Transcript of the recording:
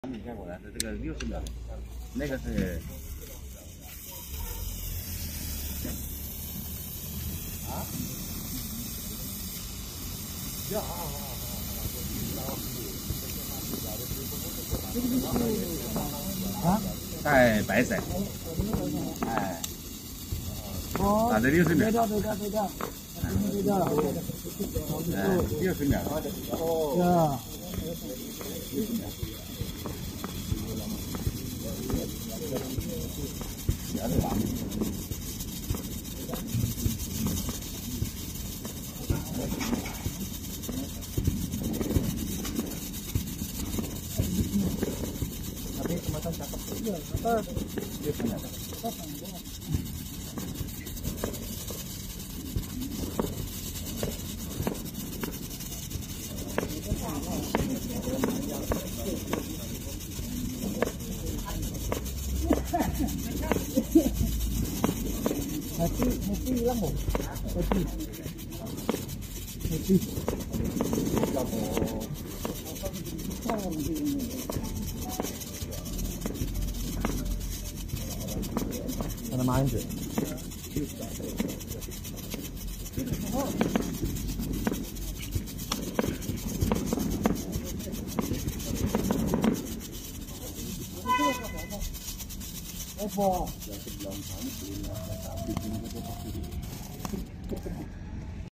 你看过来的这个60秒，那个是带白色，哎，打的60秒，哎，60秒， 呀。 Tapi kemasan cakep. Iya, dia punya. Hati hilang loh. Hati. Mana main tuh? Apa?